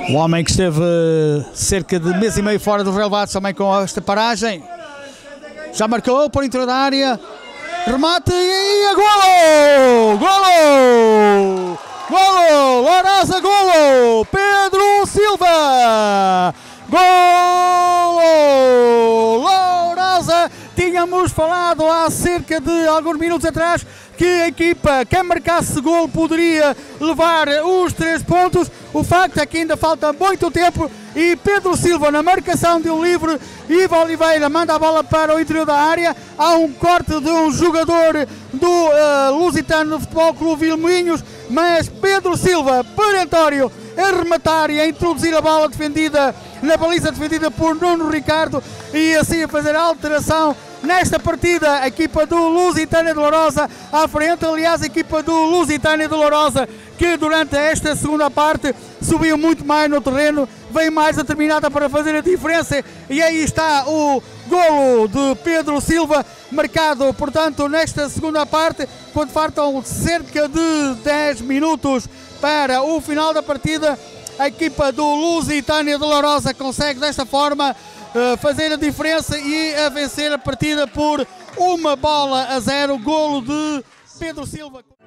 O homem que esteve cerca de mês e meio fora dos relevados também com esta paragem. Já marcou por interior da área. Remate e a golo! Golo! Golo! Lourosa, golo! Pedro Silva! Golo! Lourosa! Tínhamos falado há cerca de alguns minutos atrás que a equipa, quem marcasse golo, poderia levar os 3 pontos. O facto é que ainda falta muito tempo e Pedro Silva, na marcação de um livre, Ivo Oliveira manda a bola para o interior da área. Há um corte de um jogador do Lusitano Futebol Clube Vilmoinhos, mas Pedro Silva, perentório, a rematar e a introduzir a bola defendida na baliza defendida por Nuno Ricardo e assim a fazer a alteração nesta partida. A equipa do Lusitânia de Lourosa à frente, aliás a equipa do Lusitânia de Lourosa que durante esta segunda parte subiu muito mais no terreno, veio mais determinada para fazer a diferença e aí está o golo de Pedro Silva, marcado portanto nesta segunda parte, quando faltam cerca de 10 minutos para o final da partida. A equipa do Lusitânia de Lourosa consegue desta forma fazer a diferença e a vencer a partida por 1-0, golo de Pedro Silva.